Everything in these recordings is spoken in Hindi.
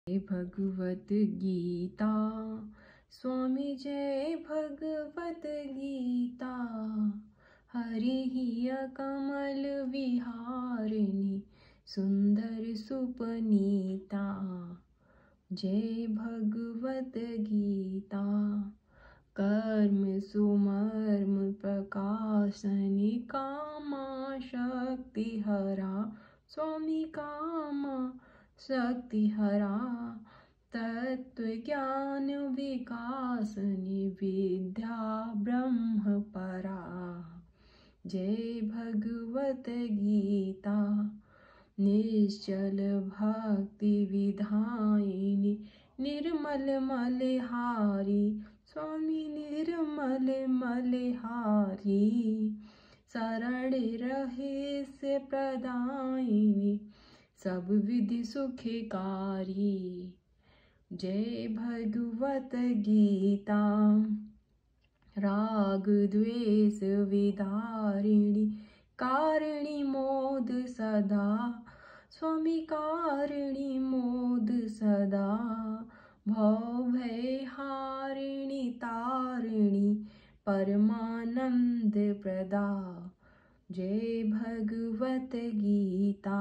भगवत गीता स्वामी जय भगवत गीता। हरिः कमल विहारिणी सुंदर सुपनीता। जय भगवत गीता। कर्म सुमर्म प्रकाशनि कामा शक्ति हरा। स्वामी कामा शक्ति हरा। तत्व ज्ञान विकासनि विद्या ब्रह्म परा। जय भगवत गीता। निश्चल भक्ति विधायिनी निर्मल मलहारी। स्वामी निर्मल मलहारी। शरण रहे से प्रदायिनी सब विधि सुखकारी। जय भगवत गीता। राग द्वेष विदारिणी कारिणी मोद सदा। स्वामी कारिणी मोद सदा। भव भय हारिणी तारिणी परमानंद प्रदा। जय भगवत गीता।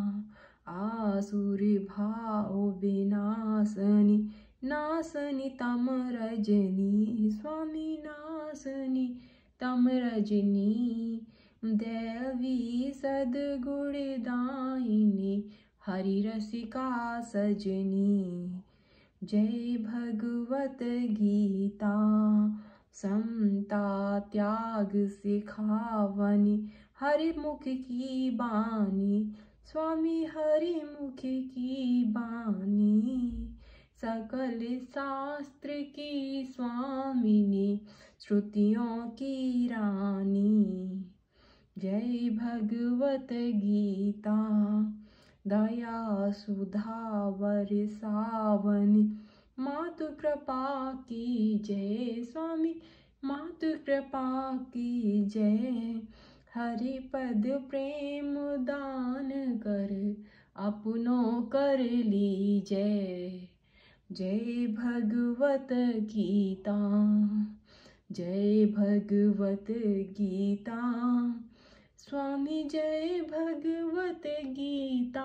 आसुर भाव विनाशनी नासनी तम रजनी। स्वामी नासनी तम रजनी। देवी सद्गुण दायिनी हरि रसिका सजनी। जय भगवत गीता। समता त्याग सिखावनी हरि मुख की बानी। स्वामी हरि मुख की बानी। सकल शास्त्र की स्वामिनी श्रुतियों की रानी। जय भगवत गीता। दया सुधा बरसावनी मातु कृपा की जय। स्वामी मातु कृपा की जय। हरि पद प्रेम दान कर अपनों कर लीजय। जय भगवत गीता। जय भगवत गीता। स्वामी जय भगवत गीता।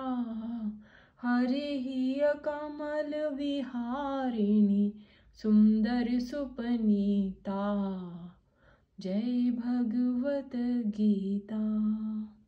हरिः कमल विहारिणी सुंदर सुपनीता। जय भगवत गीता।